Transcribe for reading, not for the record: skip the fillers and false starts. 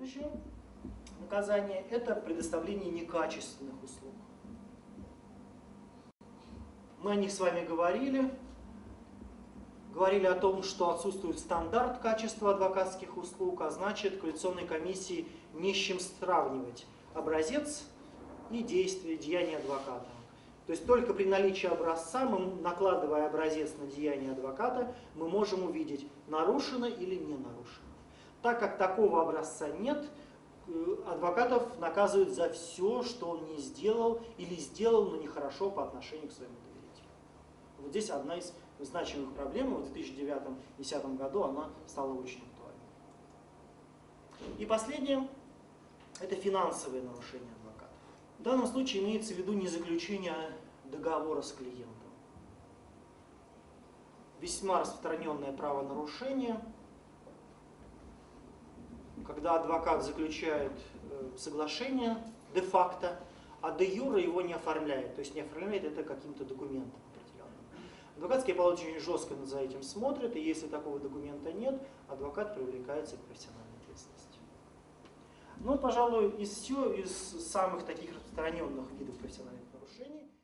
Следующее наказание – это предоставление некачественных услуг. Мы о них с вами говорили о том, что отсутствует стандарт качества адвокатских услуг, а значит, квалификационной комиссии не с чем сравнивать образец и действия, деяния адвоката. То есть только при наличии образца, накладывая образец на деяние адвоката, мы можем увидеть, нарушено или не нарушено. Так как такого образца нет, адвокатов наказывают за все, что он не сделал или сделал, но нехорошо по отношению к своему доверителю. Вот здесь одна из значимых проблем. В 2009-2010 году она стала очень актуальной. И последнее – это финансовые нарушения адвоката. В данном случае имеется в виду не заключение договора с клиентом. Весьма распространенное правонарушение, когда адвокат заключает соглашение де-факто, а де-юре его не оформляет. То есть не оформляет это каким-то документом определенным. Адвокатские палаты очень жестко за этим смотрят, и если такого документа нет, адвокат привлекается к профессиональной ответственности. Ну, пожалуй, из самых таких распространенных видов профессиональных нарушений